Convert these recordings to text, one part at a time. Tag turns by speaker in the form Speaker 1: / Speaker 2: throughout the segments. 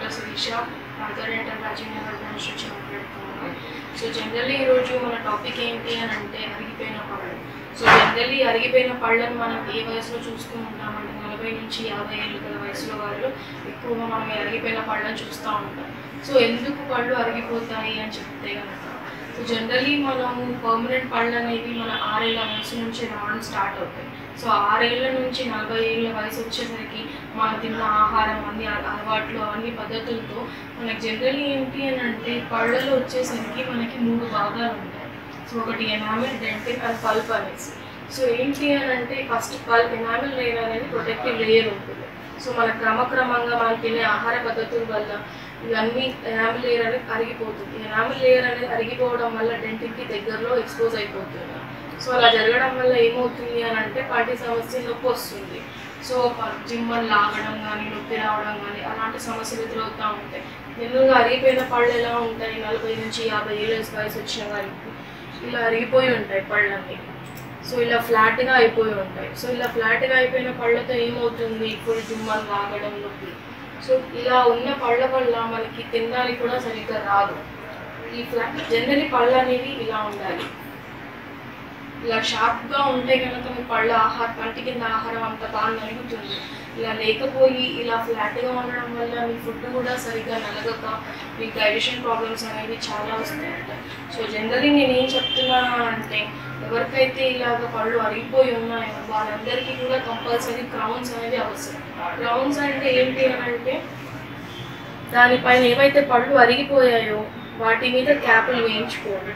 Speaker 1: Partha Dental II So generally మన topic ఏంటి అని అంటే అరిగిపోయిన పళ్ళు. సో జనరల్లీ అరిగిపోయిన పళ్ళని మనం ఏ వయసులో చూస్తూ ఉంటామంటే 40 నుంచి 50 ఏళ్ళ వయసులో వాళ్ళు ఎక్కువగా మనం అరిగిపోయిన పళ్ళని చూస్తూ ఉంటాం. సో ఎందుకు పళ్ళు అరిగిపోతాయి అని చెప్తే కనుక సో జనరల్లీ మనం పర్మనెంట్ పళ్ళు అనేవి మన 6 ఏళ్ళ వయసు నుంచి రావడం స్టార్ట్ అవుతాయి. సో 6 ఏళ్ళ నుంచి 40 ఏళ్ళ వయసు వచ్చేసరికి మనం తిన్న ఆహారం అన్ని అలవాట్లు అన్ని పద్ధతులతో మనకి జనరల్లీ ఏంటి అని అంటే పళ్ళలో వచ్చేసరికి మనకి 3 భాగాలు ఉంటాయి. సో ఒకటి ఎనామిల్, డెంటిన్ అండ్ పల్ప్ అనేసి. సో ఏంటి అని అంటే ఫస్ట్ పల్ప్ ఎనామిల్ లేయర్ అనేది ప్రొటెక్టివ్ లేయర్ ఉంటుంది. సో మన క్రమక్రమంగా మనం తినే ఆహార పద్ధతుల వల్ల ఇవన్నీ ఎనామిల్ లేయర్ అనేది అరిగిపోతుంది. ఎనామిల్ లేయర్ అనేది అరిగిపోవడం వల్ల డెంటిన్కి దగ్గరలో ఎక్స్పోజ్ అయిపోతుంది. సో అలా జరగడం వల్ల ఏమవుతుంది అని అంటే పంటి సమస్య నొప్పి వస్తుంది. సో జిమ్మలు లాగడం కానీ నొప్పి రావడం కానీ అలాంటి సమస్యలు ఎదురవుతూ ఉంటాయి. జనరల్గా అరిగిపోయిన పళ్ళు ఎలా ఉంటాయి, 40 నుంచి 50 ఏళ్ళ వయసు వచ్చిన వారికి ఇలా అరిగిపోయి ఉంటాయి పళ్ళన్నీ. సో ఇలా ఫ్లాట్గా అయిపోయి ఉంటాయి. సో ఇలా ఫ్లాట్గా అయిపోయిన పళ్ళతో ఏమవుతుంది, ఇప్పుడు జిమ్మలు లాగడం నొప్పి. సో ఇలా ఉన్న పళ్ళ వల్ల మనకి తినడానికి కూడా సరిగ్గా రాదు. ఈ ఫ్లాట్ జనరల్లీ పళ్ళు అనేవి ఇలా ఉండాలి, ఇలా షార్ప్గా ఉంటే కనుక మీ పళ్ళ పంటి కింద ఆహారం అంత బాగా నలుగుతుంది. ఇలా లేకపోయి ఇలా ఫ్లాట్గా ఉండడం వల్ల మీ ఫుడ్ కూడా సరిగ్గా నలగక మీ డైజెషన్ ప్రాబ్లమ్స్ అనేవి చాలా వస్తాయి. సో జనరల్లీ నేను ఏం చెప్తున్నాను అంటే ఎవరికైతే ఇలాగ పళ్ళు అరిగిపోయి ఉన్నాయో వాళ్ళందరికీ కూడా కంపల్సరీ క్రౌన్స్ అనేది అవసరం. క్రౌన్స్ అంటే ఏంటి అని అంటే దానిపైన ఏవైతే పళ్ళు అరిగిపోయాయో వాటి మీద క్యాపులు వేయించుకోవాలి.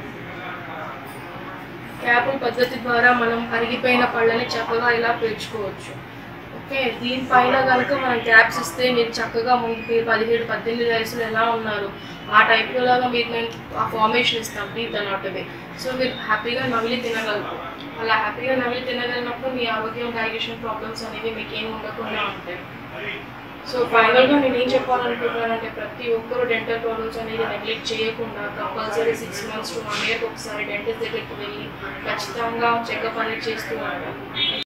Speaker 1: క్యాపుల పద్ధతి ద్వారా మనం అరిగిపోయిన పళ్ళని చక్కగా ఇలా పేర్చుకోవచ్చు. ఓకే, దీనిపైన కనుక మనం క్యాప్స్ ఇస్తే మీరు చక్కగా ముందు 17-18 వయసులో ఎలా ఉన్నారు ఆ టైప్లో లాగా మీకు మేము ఆ ఫార్మేషన్ ఇస్తాం టీత్ అన్నట్టుగా. సో మీరు హ్యాపీగా నమిలి తినగలరు. అలా హ్యాపీగా నమిలి తినగలిగినప్పుడు మీ ఆరోగ్యం డైజెషన్ ప్రాబ్లమ్స్ అనేవి మీకు ఏమి ఉండకుండా ఉంటాయి. సో ఫైనల్గా నేను ఏం చెప్పాలనుకుంటున్నానంటే ప్రతి ఒక్కరూ డెంటల్ ప్రాబ్లమ్స్ అనేది నెగ్లెక్ట్ చేయకుండా కంపల్సరీ 6 months to 1 year ఒకసారి డెంటిస్ట్ దగ్గరికి వెళ్ళి ఖచ్చితంగా చెకప్ అనేది చేస్తూ ఉంటారు.